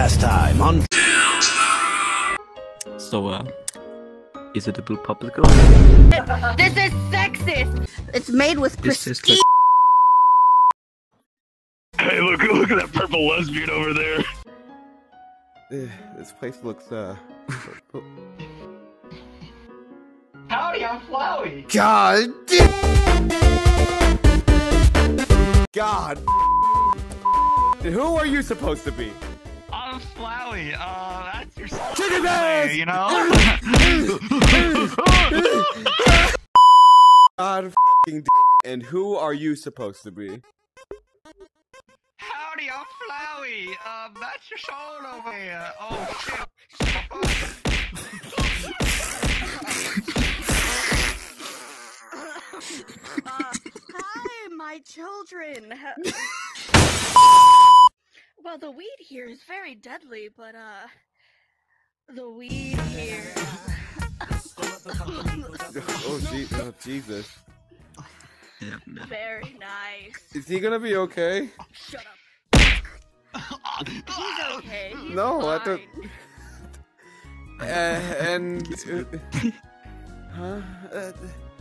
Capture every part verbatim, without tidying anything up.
last time on... So, uh, is it a blue popsicle? This is sexist! It's made with prestige! Like... Hey, look, look at that purple lesbian over there! This place looks, uh... Howdy, I'm Flowey! God! God! Who are you supposed to be? I'm Flowey, uh, that's your son. Chicken ass! You know? God f***ing d and who are you supposed to be? Howdy, I'm Flowey, um, that's your soul over here. Oh, shit. Uh, hi, my children! Well, the weed here is very deadly, but, uh... the weed here... oh, Je oh, Jesus. Yeah, very nice. Is he gonna be okay? Shut up. He's okay. He's No, fine. I thought... Uh, and... Uh, huh? Uh,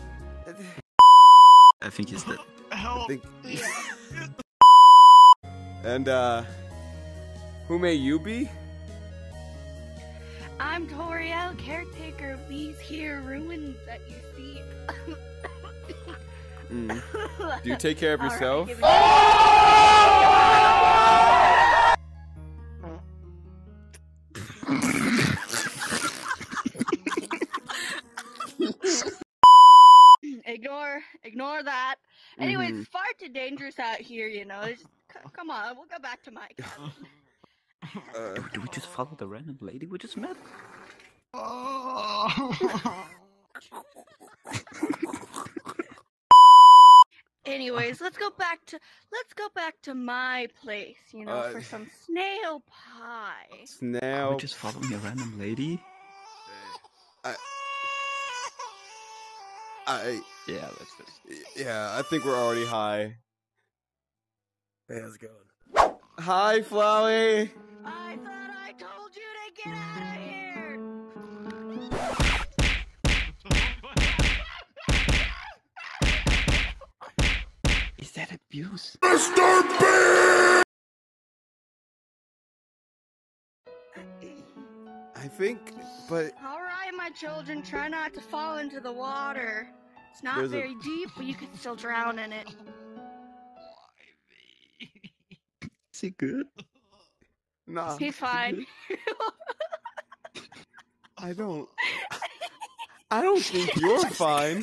I think he's dead. I think... And, uh... who may you be? I'm Toriel, caretaker of these here ruins that you see. Mm. Do you take care of yourself? Ignore, ignore that. Anyways, Mm-hmm. it's far too dangerous out here, you know. It's, c come on, we'll go back to my cabin. Uh, do, do we just follow the random lady we just met? Anyways, let's go back to let's go back to my place, you know, Uh, for some snail pie. Are snail... we just following a random lady? I... I... Yeah, let's just... Yeah, I think we're already high. Hey, how's it going? Hi, Flowey! I thought I told you to get out of here! Is that abuse? Mister B! I think, but... Alright, my children, try not to fall into the water. It's not There's a- very deep, but you can still drown in it. Is he good? Nah, He's fine. I don't... I don't think you're fine.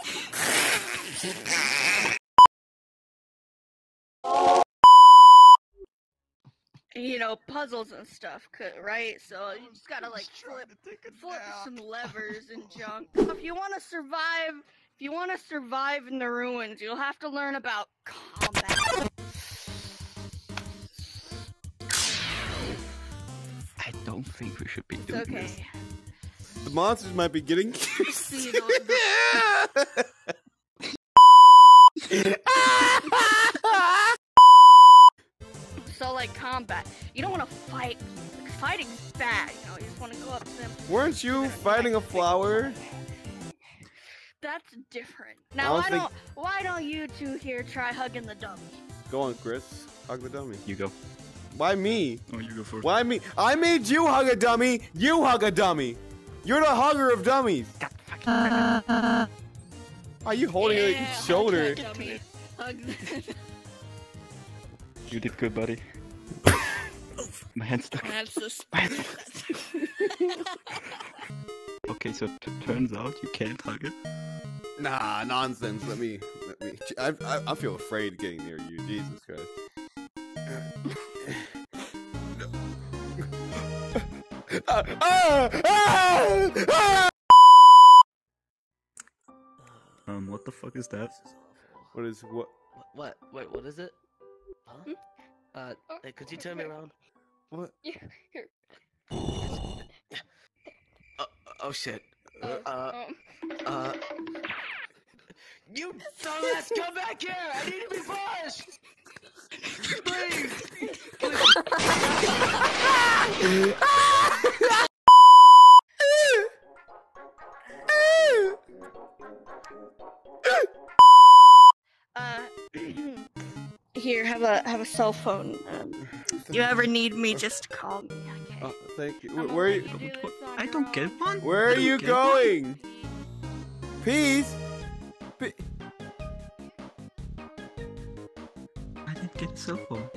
You know, puzzles and stuff, right? So you just gotta like flip, flip some levers and junk. If you want to survive, if you want to survive in the ruins, you'll have to learn about combat. I don't think we should be It's doing okay. this. The monsters might be getting... See, the, the... So like combat, you don't want to fight. Like, fighting's bad, you know. You just want to go up to them. Weren't you fighting a flower? That's different. I Now don't why think- don't why don't you two here try hugging the dummy? Go on, Chris. Hug the dummy. You go. Why me? Oh, you go first. Why me? I made you hug a dummy. You hug a dummy. You're the hugger of dummies. Are you holding Yeah, a hug shoulder? that dummy. Hug the- You did good, buddy. My hand's stuck. That's the My hand's stuck. Okay, so t turns out you can't hug it. Nah, nonsense. Let me. Let me. I, I, I feel afraid getting near you. Jesus Christ. Ah, ah, ah, ah! Um, what the fuck is that? What is what? What? Wait, what is it? Huh? Uh, hey, could you turn me around? What? Here. Uh, oh shit. Uh, Uh, um, uh... You dumbass, come back here! I need to be pushed! Please! Uh, here, have a have a cell phone. Um, if you ever need me, just call me. Okay. Oh, thank you. I'm Where, gonna where are let you? you do this on I your don't own. get one. Where I are don't you get one. going? Peace. Pe- I didn't get a cell phone.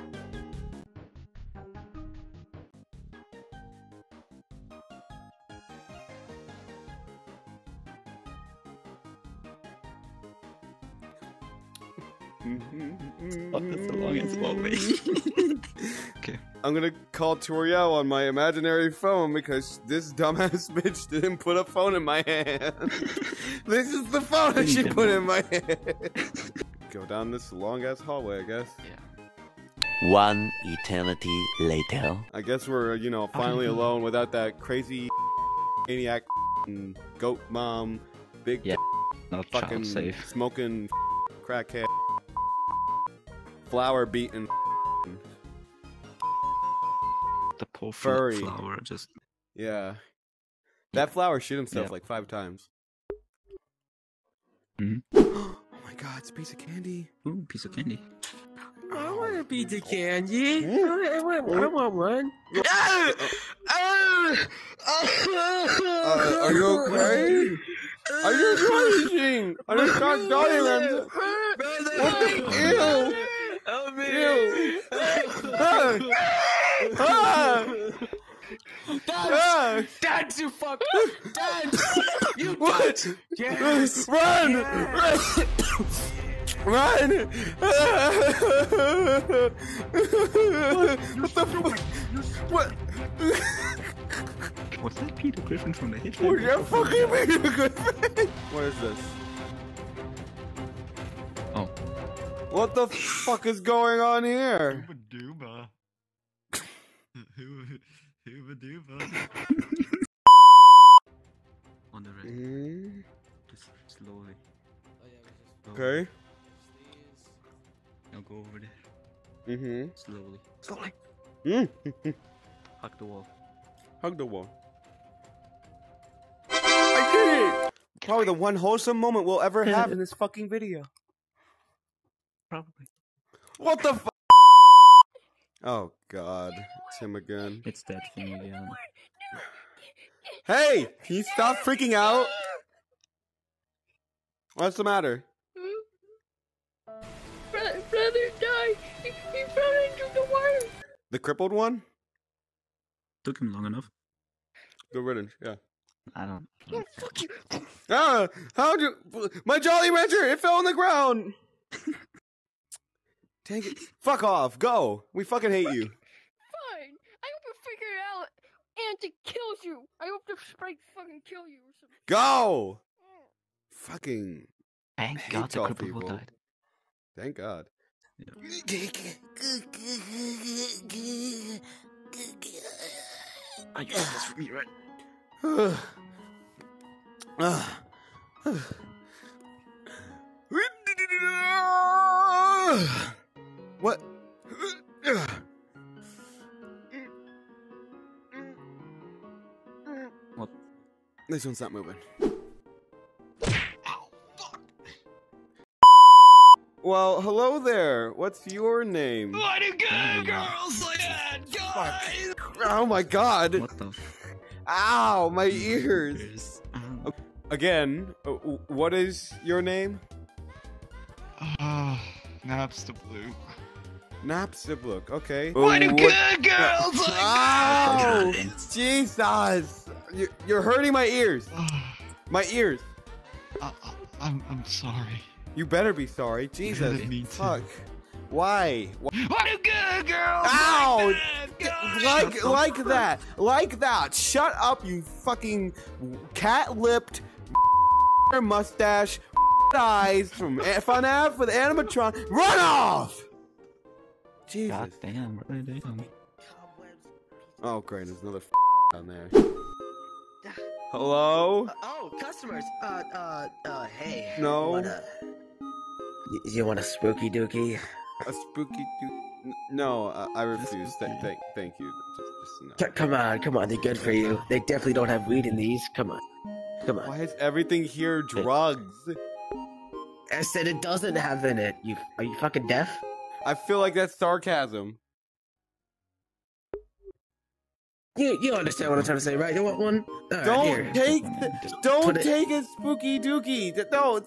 Oh, that's the longest moment. Okay. I'm gonna call Toriel on my imaginary phone because this dumbass bitch didn't put a phone in my hand. This is the phone that she put in my hand. Go down this long ass hallway, I guess. Yeah. One eternity later. I guess we're, you know, finally alone without that crazy maniac goat mom, big Yeah. Not fucking child safe. smoking crackhead, flower beating. The poor Furry. furry flower just. Yeah. That flower shit himself Yeah. like five times. Mhm. Oh my god, it's a piece of candy. Ooh, piece of candy. I want a piece of candy. Mm. I want, I want one. Uh, are you okay? Are you crushing? I just got Dolly Ramsey. What the? Ew! Help me! Ew! Ah! Ah! Ah! Dad, you fuck! Dad! You What? Yes! Run! Run! Run! What the fuck? What? Was that Peter Griffin from the Hitler? What the fucking Peter Griffin? What is this? Oh. What the fuck is going on here? Hooba dooba. Hooba dooba. On the right. Mm, Just slowly. okay. Now go over there. Mm-hmm. Slowly. Slowly. Mm. Hug the wall. Hug the wall. I did it! Probably the one wholesome moment we'll ever have in this fucking video. Probably. What the fuck? Oh god. It's him again. It's that thing again. Hey! Can you stop freaking out? What's the matter? Brother, brother died. He, he fell into the water. The crippled one? Took him long enough. Good riddance, yeah. I don't. Oh, fuck you. Ah! How'd you. My Jolly Rancher! It fell on the ground! Dang it. Fuck off. Go. We fucking hate you. Fine. I hope you figure it out. And it kills you. I hope the sprite fucking kill you or something. Go! Fucking. Thank hate God the tall cripple people. died. Thank God. Are you doing this for me, right? What? What? This one's not moving. Well, hello there. What's your name? Why do good girls like that, guys? Oh my god. What the Ow, my ears. f***? Um, Again, uh, what is your name? Ah, Naps the blue. Napsiblook, okay. Why do Uh, what- good girls like that? Ow! Jesus! You- You're hurting my ears. Ah, My ears. I- I- I'm I'm sorry. You better be sorry. Jesus. didn't mean to. Fuck. Why? Why? Why do good girls Ow! like that, guys? Like, like that. Like that. Shut up, you fucking cat-lipped mustache eyes from F N F with animatron. Run off! Jesus. God damn, what are they doing? Oh, great. There's another down there. Hello? Uh, oh, customers. Uh, uh, uh, hey. No. Want a, y- you want a spooky dookie? A spooky dude? No, I, I refuse. Th- thank, thank you. Just Just no. C- come on, come on. They're good for you. They definitely don't have weed in these. Come on, come on. Why is everything here drugs? I said it doesn't have in it. You are you fucking deaf? I feel like that's sarcasm. You you understand what I'm trying to say, right? You want one? All right, Don't here. take the, Just don't put it- take a spooky dookie. Th- No.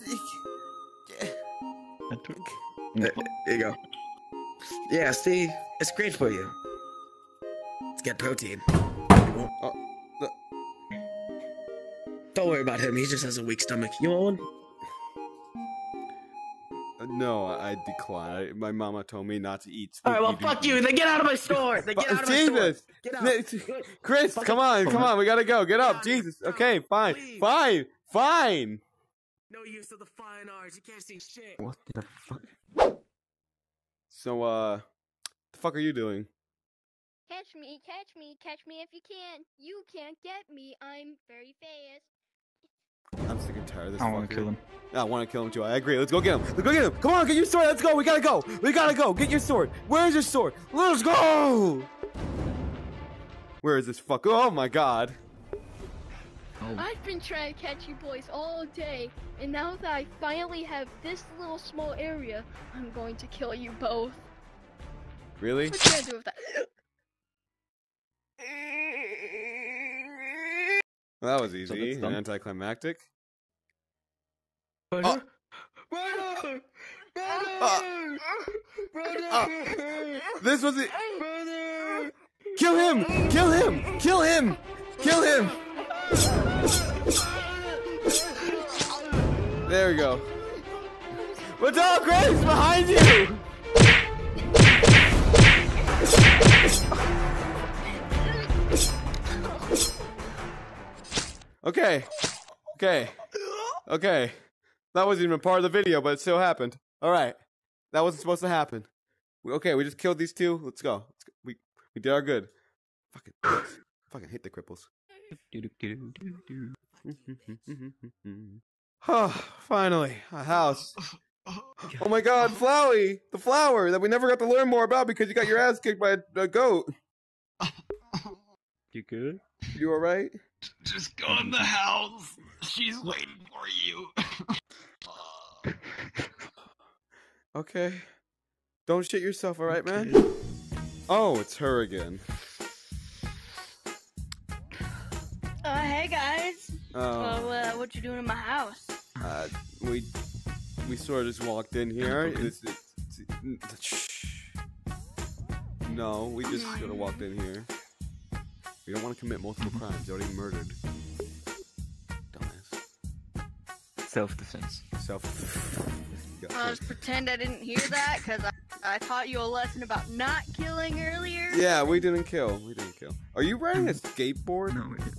There you go. Yeah, see, it's great for you. It's got protein. Oh, the- Don't worry about him. He just has a weak stomach. You want one? No, I decline. I, my mama told me not to eat All spooky right, well, fuck dookies. you. Then get out of my store. Then get Fu- out of my Jesus. store. Get out. N- Chris, Fuck come it. on, come on. We gotta go. Get up. out of here. Jesus. Okay, fine. Leave. Fine. Fine. No use of the fine arts. You can't see shit. What the fuck? So, uh, the fuck are you doing? Catch me, catch me, catch me if you can. You can't get me. I'm very fast. I'm sick and tired of this. I want fucker. to kill him. I want to kill him too. I agree. Let's go get him. Let's go get him. Come on, get your sword. Let's go. We gotta go. We gotta go. Get your sword. Where's your sword? Let's go. Where is this fuck? Oh my god. Oh, I've been trying to catch you boys all day, and now that I finally have this little small area, I'm going to kill you both. Really? What you gonna do with that? Well, that was So easy that's and done. anticlimactic. Brother? Brother! Uh, Brother! uh, this was it. Brother! Kill him! Kill him! Kill him! Kill him! There we go. What's up, Grace? Behind you! Okay. Okay. Okay. That wasn't even part of the video, but it still happened. Alright. That wasn't supposed to happen. We- Okay, we just killed these two. Let's go. Let's go. We we did our good. Fucking fucking hit the cripples. do-do-do-do-do. Oh, finally, a house. Oh my god, Flowey! The flower that we never got to learn more about because you got your ass kicked by a, a goat. You good? You alright? Just go in the house. She's waiting for you. Okay. Don't shit yourself, alright, man? Oh, it's her again. Uh, hey guys. Oh, So, uh, what you doing in my house? uh, we we sort of just walked in here. It's, it's, it's, shh. No, we just sort of walked in here. We don't want to commit multiple crimes. You already murdered. Dumbass. Self-defense. Self. I'll just pretend I didn't hear that because I, I taught you a lesson about not killing earlier. Yeah, we didn't kill. We didn't kill. Are you riding a skateboard? No, wait.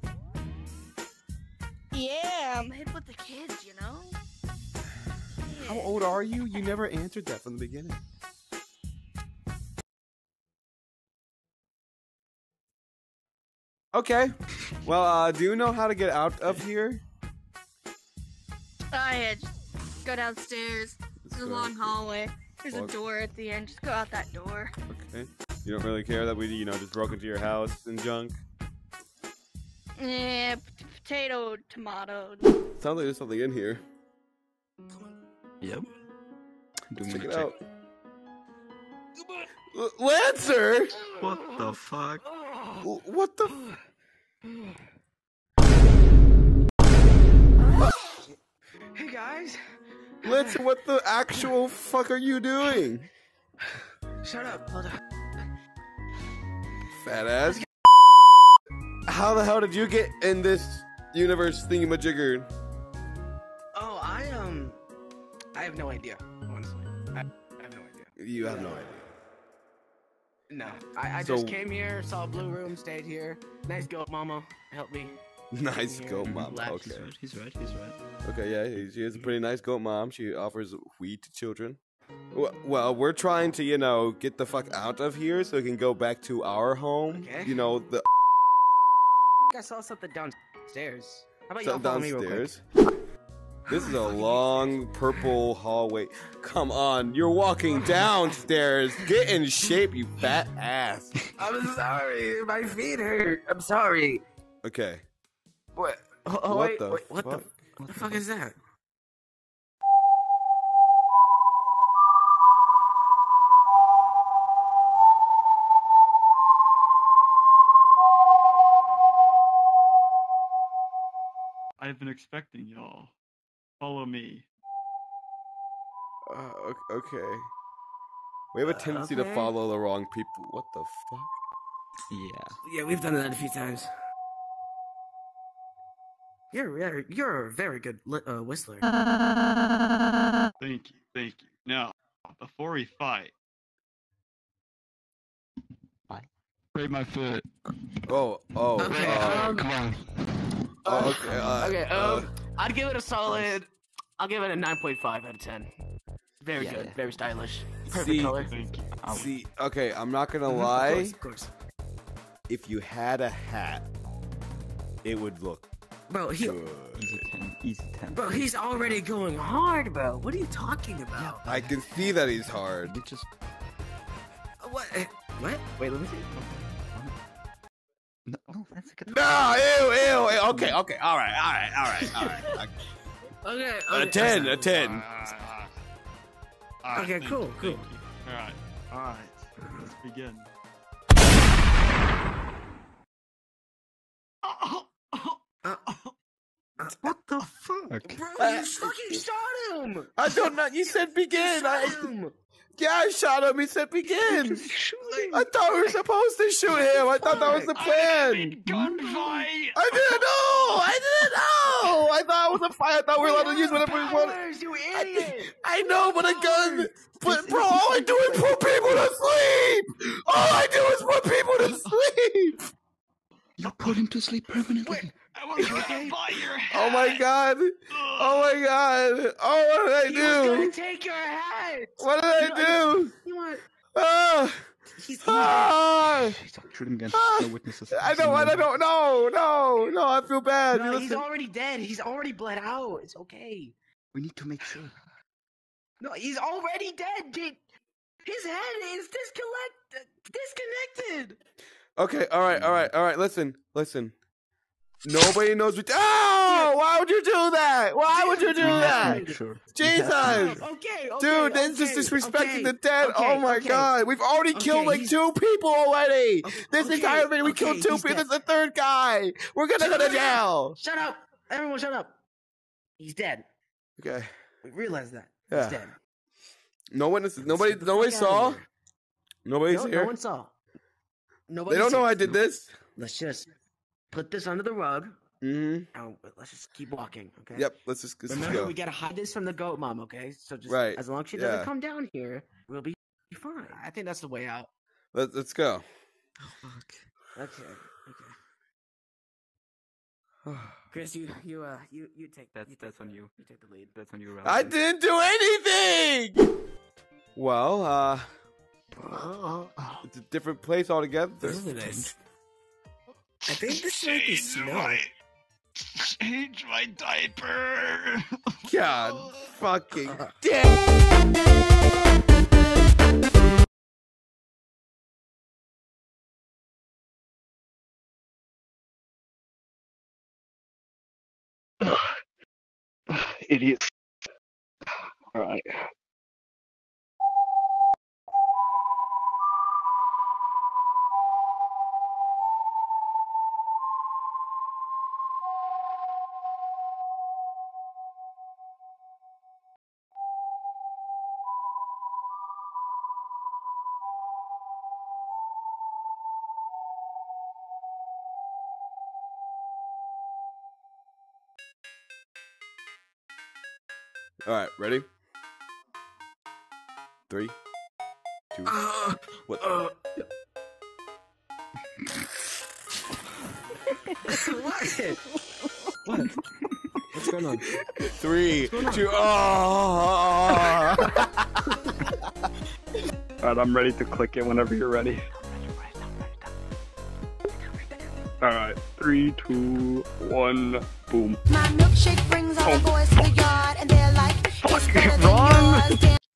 Yeah, I'm hip with the kids, you know? How old are you? You never answered that from the beginning. Okay. Well, uh, do you know how to get out of here? I had just go downstairs. There's a go. long hallway. There's Fuck. a door at the end. Just go out that door. Okay. You don't really care that we, you know, just broke into your house and junk? Yeah, p- potato, tomato. Sounds like there's something in here. Yep. Let's Doing check a it check. out. L- Lancer! What the fuck? L- What the? F- Hey guys! Lancer, what the actual fuck are you doing? Shut up, hold on. Fat ass. How the hell did you get in this universe thingamajigger? Oh, I, um... I have no idea, honestly. I, I have no idea. You have no idea. No, I, I So- just came here, saw a blue room, stayed here. Nice goat mama, help me. Nice Here. goat mom. Left. Okay. He's right, he's right, he's right. Okay, yeah, he- she is a pretty nice goat mom. She offers weed to children. Well, well, we're trying to, you know, get the fuck out of here so we can go back to our home. Okay. You know, the I saw something downstairs. How about so y'all follow me real quick? downstairs. This is a long purple hallway. Come on, you're walking downstairs. Get in shape, you fat ass. I'm sorry. My feet hurt. I'm sorry. Okay. What? Oh, oh, What wait, the wait, what fuck? the? What the fuck is that? I've been expecting y'all. Follow me. Uh, o- okay. We have a tendency okay. to follow the wrong people. What the fuck? Yeah. Yeah, we've done that a few times. You're you're, you're a very good li- uh, whistler. Thank you, thank you. Now, before we fight, Fight? break my foot. Oh, oh, Okay, uh, um, Come on. oh, okay. Uh, okay, uh, um, I'd give it a solid. I'll give it a nine point five out of ten. Very Yeah, good, yeah. very stylish, perfect See- color. Thank you. see, okay, I'm not gonna Mhm, lie. Of course, of course. If you had a hat, it would look Bro, he, good. Easy ten. Easy ten. bro, he's already going hard, bro. What are you talking about? I can see that he's hard. You just What? eh, What? Wait, let me see. no. Oh, that's a good. No, ew, ew, ew. Okay, okay, all right, all right, all right, all right. Okay, A okay. ten, a ten. Okay, cool, cool. Alright, alright. Let's begin. Uh, What the fuck? bro, Uh, you fucking shot him. I don't know. You said begin. You I, shot him. yeah, I shot him. He said begin. I thought we were supposed to shoot him. I thought that was the plan. Gunfight! I didn't know. I didn't know. I thought it was a fight. I thought we were allowed to use whatever we wanted. Powers, you I, idiot. I know, but a gun. But bro, all I do is put people to sleep. All I do is put people to sleep. You put him to sleep permanently. I was gonna buy your hat! Oh my god. Oh my god. Oh, what did He was gonna I do? take your head. What did I do? You want? Ah. He's, he's Ah. Shoot him again. Ah. No witnesses. I don't. I don't. No. No. No. I feel bad. No, he's Listen. already dead. He's already bled out. It's okay. We need to make sure. No, he's already dead. Dude. His head is disconnect disconnected. Okay. All right. All right. All right. Listen. Listen. Nobody knows what. Oh! Why would you do that? Why would you do We have to that? make sure. Jesus. Okay, okay, Dude, okay, this is okay, disrespecting okay, the dead. okay, Oh my okay. god. We've already killed Okay, like he's- two people already. Okay, This okay, entire video, we okay, killed two he's people. dead. This is the third guy. We're gonna go to jail. Shut up! Everyone, shut up. He's dead. Okay. We realize that. Yeah. He's dead. No witnesses. Nobody. Get the Nobody fuck outta saw. here. Nobody's No, here. no one saw. Nobody They don't know I did this. Let's just put this under the rug. Mm-hmm. And let's just keep walking, okay? Yep. Let's just, let's just Remember, go. we gotta hide this from the goat mom, okay? So just Right, as long as she yeah. doesn't come down here, we'll be fine. I think that's the way out. Let, let's go. Okay, okay. Chris, you you uh you you take That's you take that's the, on you. You take the lead. That's on you. I Ralph. didn't do anything. Well, uh, it's a different place altogether. Look at this. I think this might be Change snow. my, change my diaper! God, fucking damn. Idiot. Alright. All right, ready? Three, two, Uh, what? uh, what? What? What's going on? Three, two. Oh. Alright, I'm ready to click it whenever you're ready. Alright, three, two, one, Boom. My milkshake brings all the boys to the yard, and they're like, it's better than Run! yours. Damn.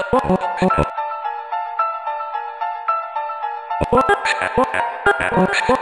What?